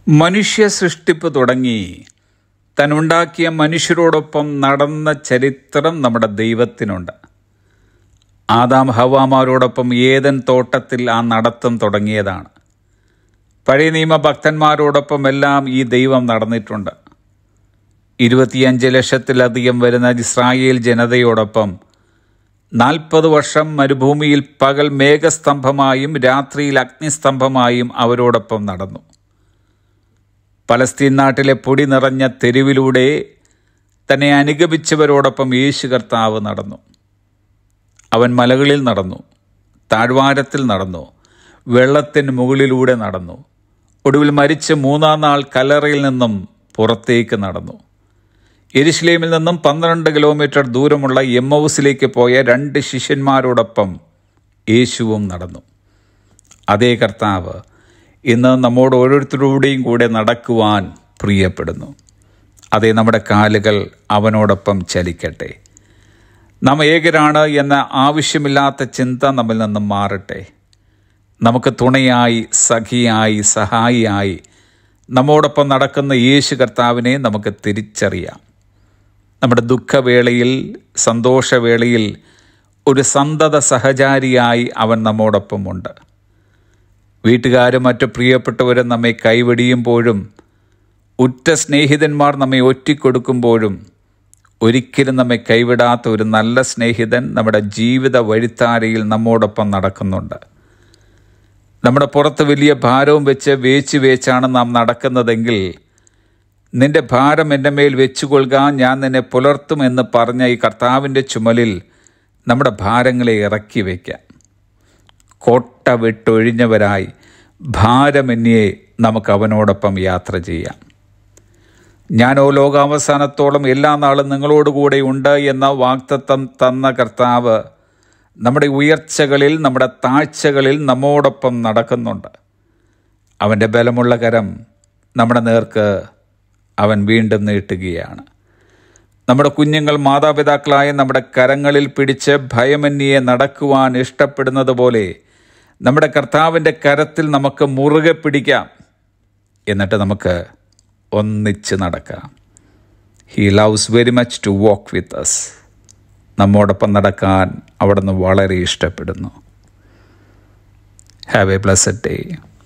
മനുഷ്യ സൃഷ്ടിപ്പ് തുടങ്ങി തന്നുണ്ടാക്കിയ മനുഷ്യരോടൊപ്പം നടന്ന ചരിത്രം നമ്മുടെ ദൈവത്തിനുണ്ട്. ആദാം ഹവ്വാമാരോടൊപ്പം ഏദൻ തോട്ടത്തിൽ ആ നടത്തം തുടങ്ങിയതാണ്. പഴയ നിയമ ഭക്തന്മാരോടൊപ്പം എല്ലാം ഈ ദൈവം നടന്നിട്ടുണ്ട്. 25 ലക്ഷത്തിലധികം വരുന്ന ഇസ്രായേൽ ജനതയോടൊപ്പം 40 വർഷം മരുഭൂമിയിൽ പകൽ മേഘസ്തംഭമായും രാത്രിയിൽ അഗ്നിസ്തംഭമായും അവരോടൊപ്പം നടന്നു. പലസ്തീൻ നാട്ടിലെ പൊടി നിറഞ്ഞ തെരുവിലൂടെ തന്നെ അനുഗമിച്ചവരോടൊപ്പം യേശു കർത്താവ് നടന്നു. അവൻ മലകളിൽ നടന്നു, താഴ്വാരത്തിൽ നടന്നു, വെള്ളത്തിന് മുകളിലൂടെ നടന്നു. ഒടുവിൽ മരിച്ച് 3-ാം നാൾ കല്ലറയിൽ നിന്നും പുറത്തേക്ക് നടന്നു. യെരുശലേമിൽ നിന്നും 12 കിലോമീറ്റർ ദൂരമുള്ള എമ്മൗസിലേക്ക് പോയ 2 ശിഷ്യന്മാരോടൊപ്പം യേശുവും നടന്നു. അതേ കർത്താവ് ഇന്ന് നമ്മോട് ഓരോരുത്തരുടെയും കൂടെ നടക്കുവാൻ പ്രിയപ്പെടുന്നു. അതേ, നമ്മുടെ കാലുകൾ അവനോടൊപ്പം ചലിക്കട്ടെ. നാം ഏകരാണ് എന്ന ആവശ്യമില്ലാത്ത ചിന്ത നമ്മിൽ നിന്നും മാറട്ടെ. നമുക്ക് തുണയായി, സഖിയായി, സഹായിയായി നമ്മോടൊപ്പം നടക്കുന്ന യേശു കർത്താവിനെ നമുക്ക് തിരിച്ചറിയാം. നമ്മുടെ ദുഃഖവേളയിൽ, സന്തോഷവേളയിൽ ഒരു സന്തത സഹചാരിയായി അവൻ നമ്മോടൊപ്പമുണ്ട്. വീട്ടുകാരും മറ്റു പ്രിയപ്പെട്ടവരും നമ്മെ കൈവെടിയുമ്പോഴും ഉറ്റ സ്നേഹിതന്മാർ നമ്മെ ഒറ്റിക്കൊടുക്കുമ്പോഴും ഒരിക്കലും നമ്മെ കൈവിടാത്ത ഒരു നല്ല സ്നേഹിതൻ നമ്മുടെ ജീവിത വഴിത്താരയിൽ നമ്മോടൊപ്പം നടക്കുന്നുണ്ട്. നമ്മുടെ പുറത്ത് വലിയ ഭാരവും വെച്ച് വേച്ചാണ് നാം നടക്കുന്നതെങ്കിൽ, നിന്റെ ഭാരം എൻ്റെ മേൽ വെച്ചുകൊള്ളുക, ഞാൻ നിന്നെ പുലർത്തും എന്ന് പറഞ്ഞ ഈ കർത്താവിൻ്റെ ചുമലിൽ നമ്മുടെ ഭാരങ്ങളെ ഇറക്കി വയ്ക്കാം. കോട്ട വിട്ടൊഴിഞ്ഞവരായി ഭാരമെന്നിയെ നമുക്ക് അവനോടൊപ്പം യാത്ര ചെയ്യാം. ഞാനോ ലോകാവസാനത്തോളം എല്ലാ നാളും നിങ്ങളോടുകൂടെ ഉണ്ട് എന്ന വാഗ്ദത്തം തന്ന കർത്താവ് നമ്മുടെ ഉയർച്ചകളിൽ, നമ്മുടെ താഴ്ചകളിൽ നമ്മോടൊപ്പം നടക്കുന്നുണ്ട്. അവൻ്റെ ബലമുള്ള കരം നമ്മുടെ നേർക്ക് അവൻ വീണ്ടും നീട്ടുകയാണ്. നമ്മുടെ കുഞ്ഞുങ്ങൾ മാതാപിതാക്കളായ നമ്മുടെ കരങ്ങളിൽ പിടിച്ച് ഭയമന്യെ നടക്കുവാൻ ഇഷ്ടപ്പെടുന്നത് പോലെ നമ്മുടെ കർത്താവിൻ്റെ കരത്തിൽ നമുക്ക് മുറുകെ പിടിക്കാം. എന്നിട്ട് നമുക്ക് ഒന്നിച്ച് നടക്കാം. He loves very much to walk with us. നമ്മോടൊപ്പം നടക്കാൻ അവിടുന്ന് വളരെ ഇഷ്ടപ്പെടുന്നു. Have a blessed day.